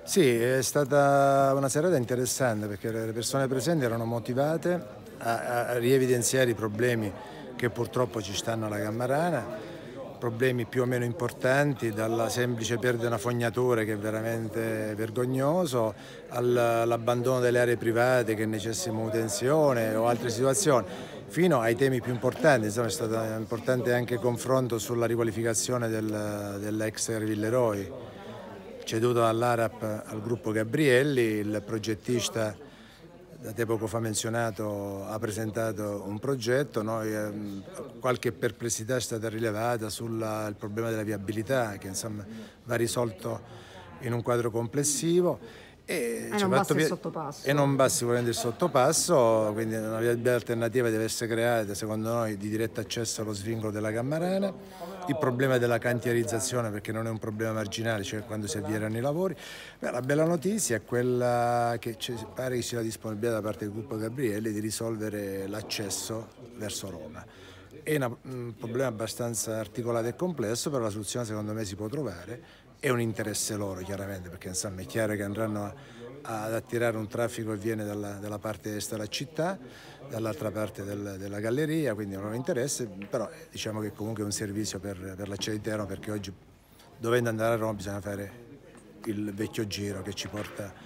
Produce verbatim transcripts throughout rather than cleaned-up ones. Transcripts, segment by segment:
Sì, è stata una serata interessante perché le persone presenti erano motivate a, a rievidenziare i problemi che purtroppo ci stanno alla Gammarana, problemi più o meno importanti, dalla semplice perdita di una fognatura che è veramente vergognoso, all'abbandono delle aree private che necessitano manutenzione o altre situazioni, fino ai temi più importanti. Insomma, è stato importante anche il confronto sulla riqualificazione del, dell'ex Villeroy, ceduto dall'ARAP al gruppo Gabrielli. Il progettista, da te poco fa menzionato, ha presentato un progetto. Noi, ehm, qualche perplessità è stata rilevata sul problema della viabilità, che insomma va risolto in un quadro complessivo. E non basta il sottopasso. E non basta sicuramente il sottopasso, quindi una via alternativa deve essere creata, secondo noi, di diretto accesso allo svincolo della Gammarana. Il problema della cantierizzazione, perché non è un problema marginale, cioè quando si avvieranno i lavori. Beh, la bella notizia è quella che pare che sia la disponibilità da parte del gruppo Gabrielli di risolvere l'accesso verso Roma. È una, un problema abbastanza articolato e complesso, però la soluzione secondo me si può trovare. È un interesse loro, chiaramente, perché insomma è chiaro che andranno a, ad attirare un traffico che viene dalla, dalla parte est della città, dall'altra parte del, della galleria, quindi è un loro interesse, però diciamo che comunque è un servizio per, per la città interna, perché oggi, dovendo andare a Roma, bisogna fare il vecchio giro che ci porta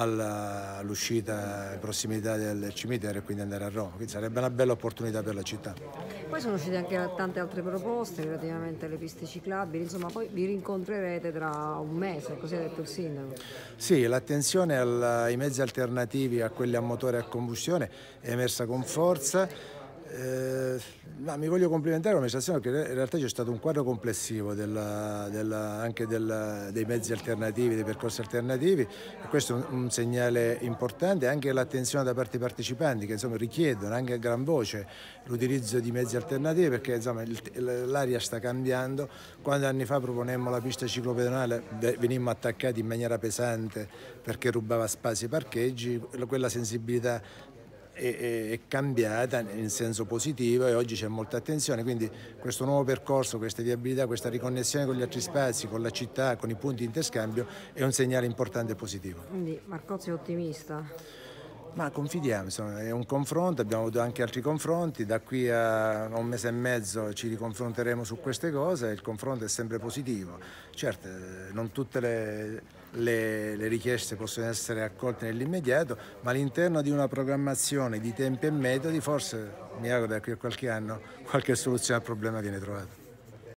all'uscita in prossimità del cimitero e quindi andare a Roma, quindi sarebbe una bella opportunità per la città. Poi sono uscite anche tante altre proposte relativamente alle piste ciclabili, insomma poi vi rincontrerete tra un mese, così ha detto il sindaco. Sì, l'attenzione ai mezzi alternativi a quelli a motore e a combustione è emersa con forza. Eh, ma mi voglio complimentare con l'amministrazione, perché in realtà c'è stato un quadro complessivo della, della, anche della, dei mezzi alternativi, dei percorsi alternativi, e questo è un, un segnale importante, anche l'attenzione da parte dei partecipanti che insomma richiedono anche a gran voce l'utilizzo di mezzi alternativi, perché l'aria sta cambiando. Quando anni fa proponemmo la pista ciclopedonale venimmo attaccati in maniera pesante perché rubava spazi e parcheggi. Quella sensibilità È, è cambiata in senso positivo e oggi c'è molta attenzione, quindi questo nuovo percorso, queste viabilità, questa riconnessione con gli altri spazi, con la città, con i punti di interscambio è un segnale importante e positivo. Quindi Marcozzi è ottimista? Ma confidiamo, insomma, è un confronto, abbiamo avuto anche altri confronti, da qui a un mese e mezzo ci riconfronteremo su queste cose, il confronto è sempre positivo. Certo, non tutte le, le, le richieste possono essere accolte nell'immediato, ma all'interno di una programmazione di tempi e metodi forse mi auguro da qui a qualche anno qualche soluzione al problema viene trovata.